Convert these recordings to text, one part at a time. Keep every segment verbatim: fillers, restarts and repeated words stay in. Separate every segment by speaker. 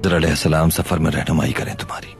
Speaker 1: खिज़र अलैहिस्सलाम सफर में रहनुमाई करें तुम्हारी।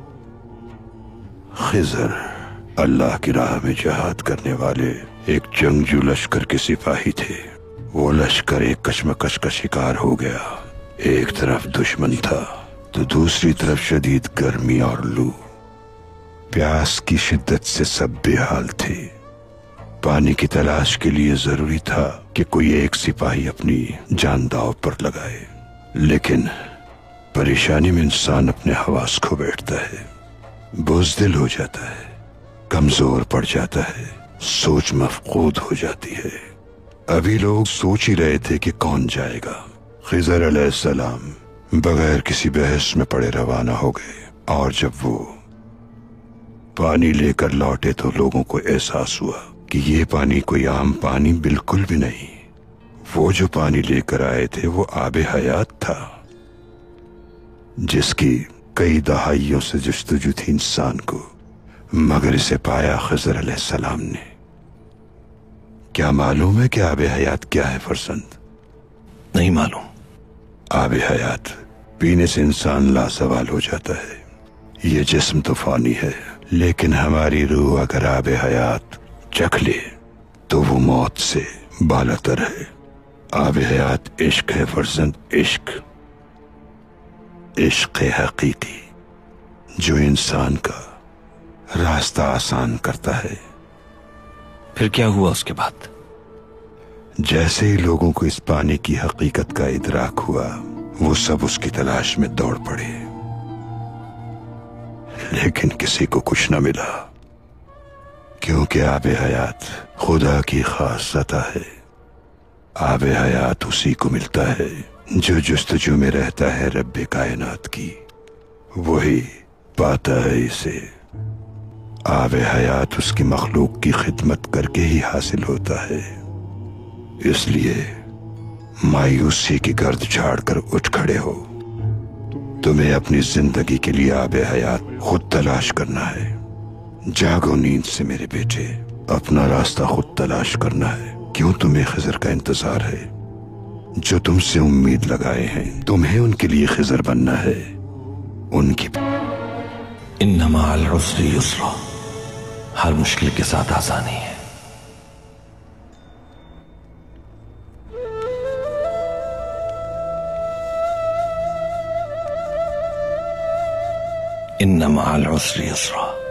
Speaker 2: खिज़र अल्लाह की राह में जहाद करने वाले एक जंगजू लश्कर के सिपाही थे। वो लश्कर एक कशमकश का शिकार हो गया। एक तरफ दुश्मन था तो दूसरी तरफ शदीद गर्मी और लू। प्यास की शिद्दत से सब बेहाल थे। पानी की तलाश के लिए जरूरी था कि कोई एक सिपाही अपनी जान दांव पर लगाए, लेकिन परेशानी में इंसान अपने हवास खो बैठता है, बुज़दिल हो जाता है, कमजोर पड़ जाता है, सोच मफकूद हो जाती है। अभी लोग सोच ही रहे थे कि कौन जाएगा। खिज़र अलैहिस्सलाम बगैर किसी बहस में पड़े रवाना हो गए, और जब वो पानी लेकर लौटे तो लोगों को एहसास हुआ कि ये पानी कोई आम पानी बिल्कुल भी नहीं। वो जो पानी लेकर आए थे वो आबे हयात था, जिसकी कई दहाइयों से जस्तजू थी इंसान को, मगर इसे पाया खिज़र अलैहिस्सलाम ने। क्या मालूम है कि आबे हयात क्या है फरजंद?
Speaker 1: नहीं मालूम।
Speaker 2: आबे हयात पीने से इंसान लासवाल हो जाता है। ये जिस्म तो फानी है, लेकिन हमारी रूह अगर आबे हयात चख ले तो वो मौत से बालातर है। आबे हयात इश्क है फरजंद, इश्क इश्क हकीकी, जो इंसान का रास्ता आसान करता है।
Speaker 1: फिर क्या हुआ उसके बाद?
Speaker 2: जैसे ही लोगों को इस पानी की हकीकत का इदराक हुआ, वो सब उसकी तलाश में दौड़ पड़े, लेकिन किसी को कुछ न मिला, क्योंकि आबे हयात खुदा की खास अता है। आबे हयात उसी को मिलता है जो जुस्तजू में रहता है रब्बे कायनात की, वही पाता है इसे। आबे हयात उसकी मखलूक की खिदमत करके ही हासिल होता है। इसलिए मायूसी की गर्द झाड़कर उठ खड़े हो। तुम्हें अपनी जिंदगी के लिए आबे हयात खुद तलाश करना है। जागो नींद से मेरे बेटे, अपना रास्ता खुद तलाश करना है। क्यों तुम्हें खिज़र का इंतजार है? जो तुमसे उम्मीद लगाए हैं, तुम्हें उनके लिए खिज़र बनना है। उनकी
Speaker 1: इन्ना मअल उसरि युस्रा, हर मुश्किल के साथ आसानी है। इन्ना मअल उसरि युस्रा।